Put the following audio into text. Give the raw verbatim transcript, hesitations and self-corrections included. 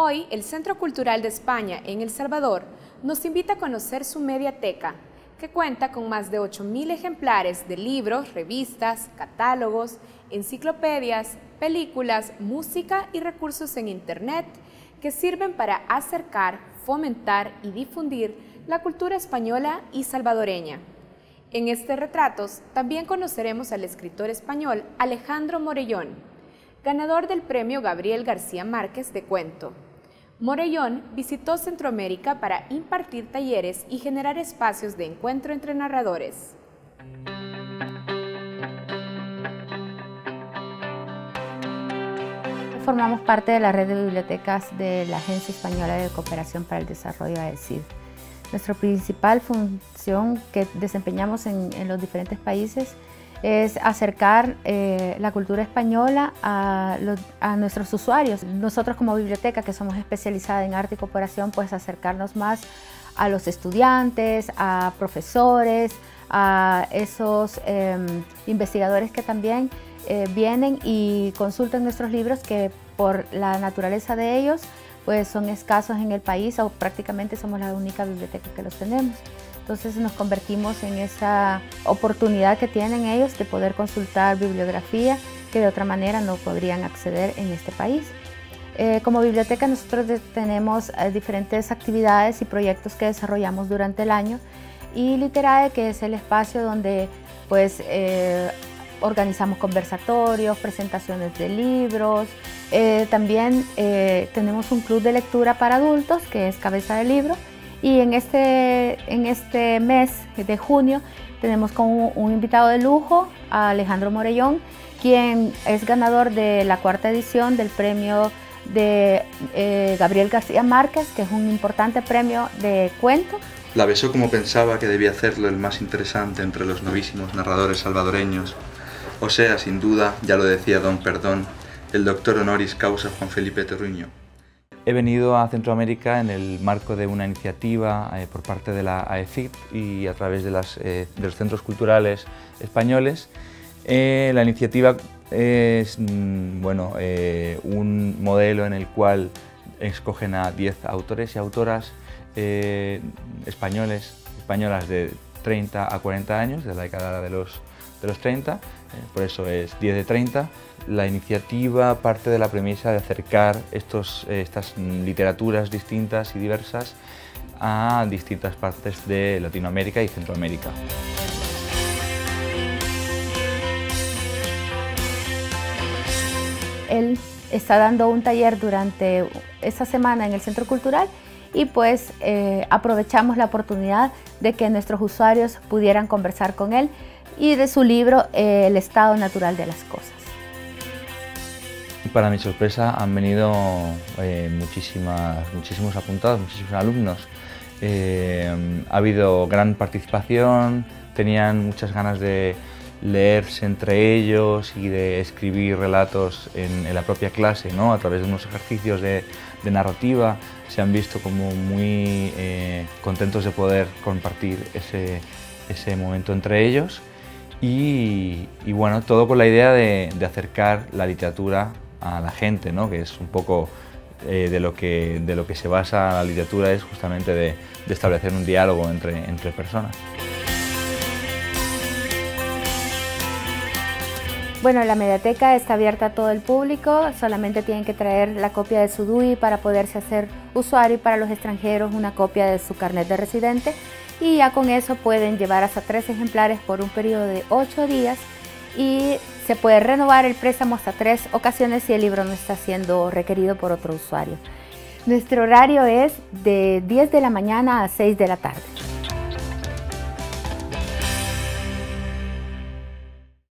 Hoy, el Centro Cultural de España en El Salvador nos invita a conocer su mediateca, que cuenta con más de ocho mil ejemplares de libros, revistas, catálogos, enciclopedias, películas, música y recursos en Internet que sirven para acercar, fomentar y difundir la cultura española y salvadoreña. En este retratos también conoceremos al escritor español Alejandro Morellón, ganador del premio Gabriel García Márquez de cuento. Morellón visitó Centroamérica para impartir talleres y generar espacios de encuentro entre narradores. Formamos parte de la red de bibliotecas de la Agencia Española de Cooperación para el Desarrollo, A E C I D. Nuestra principal función que desempeñamos en, en los diferentes países es acercar eh, la cultura española a, los, a nuestros usuarios. Nosotros como biblioteca, que somos especializadas en arte y cooperación, pues acercarnos más a los estudiantes, a profesores, a esos eh, investigadores que también eh, vienen y consultan nuestros libros, que por la naturaleza de ellos pues son escasos en el país, o prácticamente somos la única biblioteca que los tenemos. Entonces nos convertimos en esa oportunidad que tienen ellos de poder consultar bibliografía que de otra manera no podrían acceder en este país. Eh, como biblioteca nosotros tenemos eh, diferentes actividades y proyectos que desarrollamos durante el año, y Literae, que es el espacio donde pues, eh, organizamos conversatorios, presentaciones de libros. Eh, también eh, tenemos un club de lectura para adultos que es Cabeza de Libro, y en este, en este mes de junio tenemos como un invitado de lujo a Alejandro Morellón, quien es ganador de la cuarta edición del premio de eh, Gabriel García Márquez, que es un importante premio de cuento. La besó como pensaba que debía hacerlo el más interesante entre los novísimos narradores salvadoreños. O sea, sin duda, ya lo decía don Perdón, el doctor honoris causa Juan Felipe Terruño. He venido a Centroamérica en el marco de una iniciativa eh, por parte de la A E C I D y a través de, las, eh, de los centros culturales españoles. Eh, la iniciativa es mm, bueno, eh, un modelo en el cual escogen a diez autores y autoras eh, españoles, españolas de treinta a cuarenta años, de la década de los, de los treinta, eh, por eso es diez de treinta. La iniciativa parte de la premisa de acercar estos, estas literaturas distintas y diversas a distintas partes de Latinoamérica y Centroamérica. Él está dando un taller durante esta semana en el Centro Cultural, y pues eh, aprovechamos la oportunidad de que nuestros usuarios pudieran conversar con él y de su libro eh, El estado natural de las cosas. Para mi sorpresa han venido eh, muchísimas, muchísimos apuntados, muchísimos alumnos. Eh, ha habido gran participación, tenían muchas ganas de leerse entre ellos y de escribir relatos en, en la propia clase, ¿no? A través de unos ejercicios de, de narrativa. Se han visto como muy eh, contentos de poder compartir ese, ese momento entre ellos, y, y bueno, todo con la idea de, de acercar la literatura a la gente, ¿no? Que es un poco eh, de, lo que, de lo que se basa la literatura, es justamente de, de establecer un diálogo entre, entre personas. Bueno, la mediateca está abierta a todo el público, solamente tienen que traer la copia de su D U I para poderse hacer usuario, y para los extranjeros una copia de su carnet de residente, y ya con eso pueden llevar hasta tres ejemplares por un periodo de ocho días, y se puede renovar el préstamo hasta tres ocasiones si el libro no está siendo requerido por otro usuario. Nuestro horario es de diez de la mañana a seis de la tarde.